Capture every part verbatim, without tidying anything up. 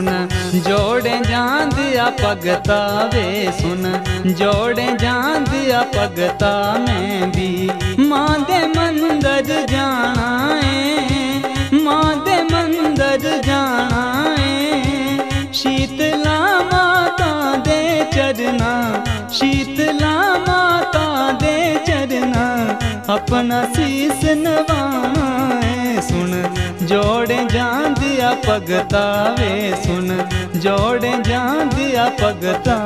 सुन जोड़े जांदिया भगता वे सुन जोड़े जांदिया भगता मैं भी मां दे मंदिर जाना है मां दे मंदिर जाना है शीतला माता दे चरना शीतला माता दे चरना अपना शीस नवाना है सुन जोड़े जांदिया भगता वे सुन जोड़े जांदिया भगता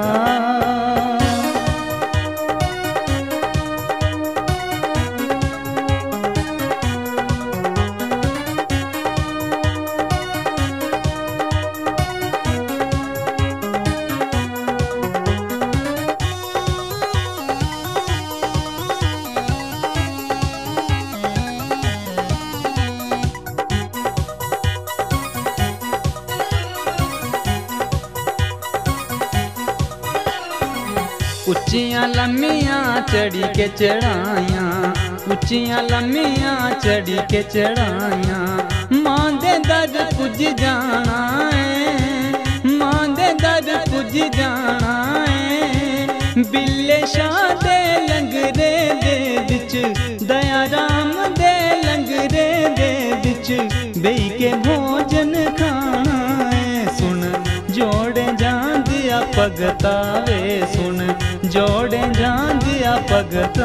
उच्चियां लम्मियां चढ़ी के चढ़ाइयां उच्चियां लम्मियां चढ़ी के चढ़ाइयां मां दे दर पुज जाना है मां दे दर पुज जाना है बिल्ले शाह दे लंगरे दे बिच दया राम दे लंगरे दे बिच बेई के भोजन खाना है सुन जोड़े जांदिया भगता वे सुन जोड़े जांदिया भगता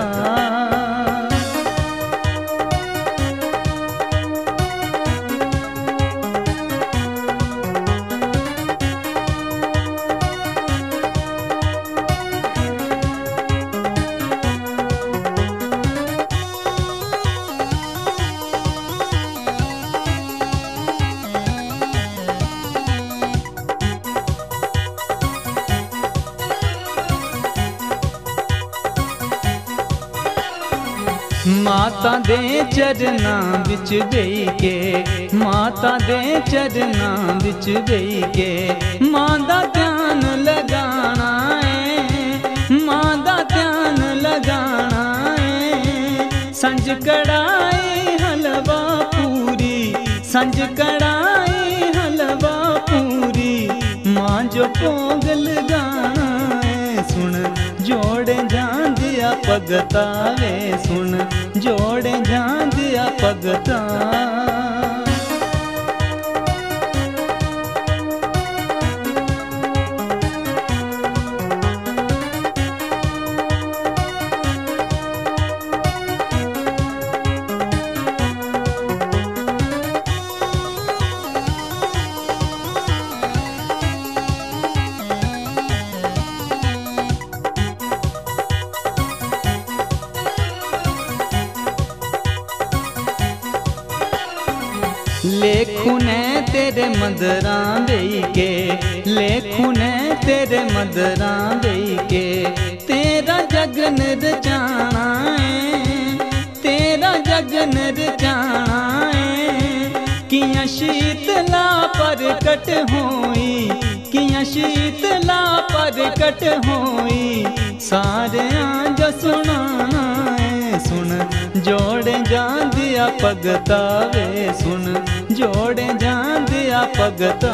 माता दे चरना बिच गई के माता दे चरना बिच गई के मां दा ध्यान लगाना है मां दा ध्यान लगाना है संज कड़ाई हलवा पूरी संज कड़ाई हलवा पूरी मां जो भोग लगाना है सुन जोड़े जांदिया भगता वे सुन जोड़े जांदिया भगता लेखू ने तेरे मदरा बेई के लेखू ने तेरे मदरा बेई के तेरा जगन रचाना है तेरा जगन रचाना है किया शीतला प्रकट होई किया शीतला प्रकट होई सारे जो सुनाना है सुन जोड़े जांदिया भगता वे सुन जोड़े जांदिया भगता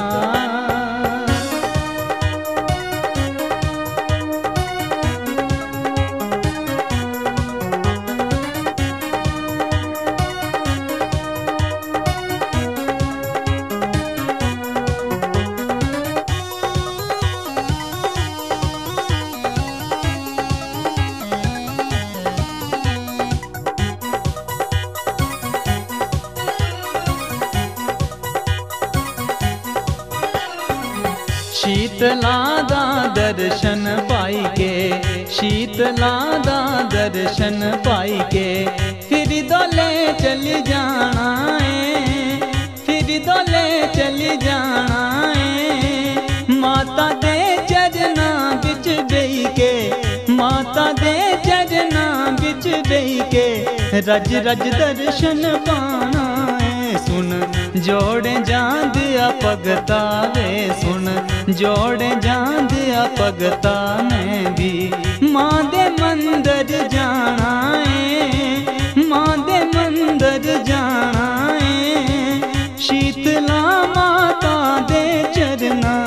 शीतला दा दर्शन पाई के शीतला दा दर्शन पाई के फिर दोले चली जाना है फिर दोले चली जाना है माता दे चरना बिच गई के माता दे चरना बिच गई के रज रज दर्शन पाना है सुन जोड़े जांदिया भगता वे सुन जोड़े जांदिया भगता मैं भी मां दे मंदिर जाना है मां दे मंदिर जाना है शीतला माता दे चरना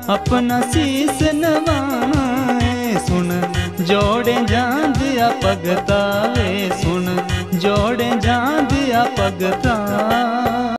अपना शीस नवाए सुन जोड़े जांदिया भगता वे सुन जोड़े जांदिया भगता।